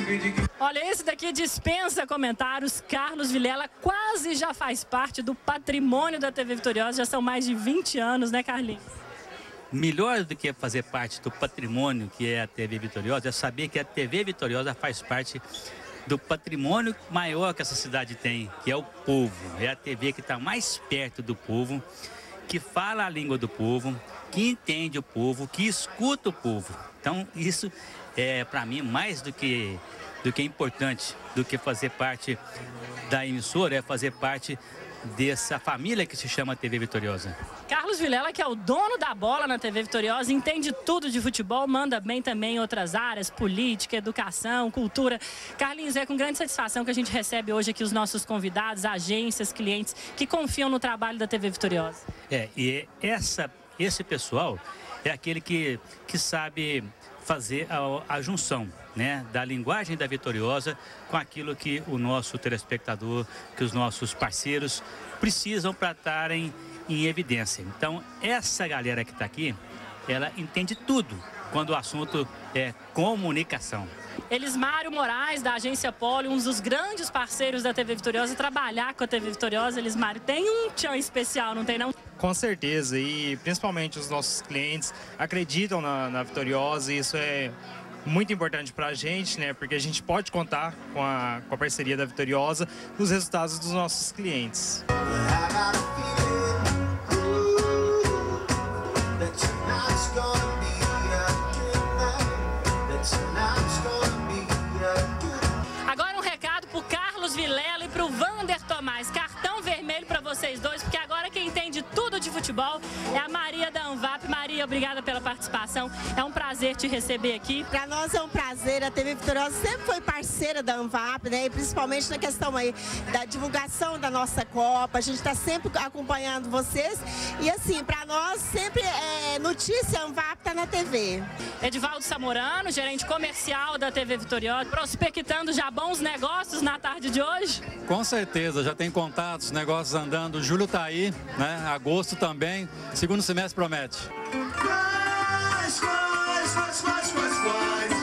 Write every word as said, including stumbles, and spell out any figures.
Olha, esse daqui dispensa comentários. Carlos Vilela quase já faz parte do patrimônio da T V Vitoriosa. Já são mais de vinte anos, né, Carlinhos? Melhor do que fazer parte do patrimônio que é a T V Vitoriosa é saber que a T V Vitoriosa faz parte do patrimônio maior que essa cidade tem, que é o povo. É a T V que está mais perto do povo, que fala a língua do povo, que entende o povo, que escuta o povo. Então, isso é, para mim, mais do que, do que importante, do que fazer parte da emissora, é fazer parte dessa família que se chama T V Vitoriosa. Carlos Vilela, que é o dono da bola na T V Vitoriosa, entende tudo de futebol, manda bem também em outras áreas, política, educação, cultura. Carlinhos, é com grande satisfação que a gente recebe hoje aqui os nossos convidados, agências, clientes que confiam no trabalho da T V Vitoriosa. É, e essa, esse pessoal é aquele que, que sabe fazer a, a junção, né, da linguagem da Vitoriosa com aquilo que o nosso telespectador, que os nossos parceiros precisam para estarem em evidência. Então, essa galera que está aqui, ela entende tudo quando o assunto é comunicação. Elismário Moraes, da agência Poli, um dos grandes parceiros da T V Vitoriosa, trabalhar com a T V Vitoriosa. Elismário, tem um tchan especial, não tem não? Com certeza, e principalmente os nossos clientes acreditam na, na Vitoriosa, e isso é muito importante para a gente, né? Porque a gente pode contar com a, com a parceria da Vitoriosa nos resultados dos nossos clientes. Agora um recado pro Carlos Vilela e pro Vander Tomás. Cartão vermelho para vocês dois, porque agora quem entende tudo de futebol é a Maria da Anvap. Maria, obrigada pela participação. É um prazer te receber aqui. Para nós é um prazer. A T V Vitoriosa sempre foi parceira da Anvap, né? E principalmente na questão aí da divulgação da nossa Copa. A gente está sempre acompanhando vocês. E assim, para nós sempre é notícia, a Anvap tá na T V. Edivaldo Samorano, gerente comercial da T V Vitoriosa, prospectando já bons negócios na tarde de hoje? Com certeza, já tem contatos, negócios andando. Julho tá aí, né? Agosto também. Segundo semestre promete. Quais, quais, quais, quais, quais, quais.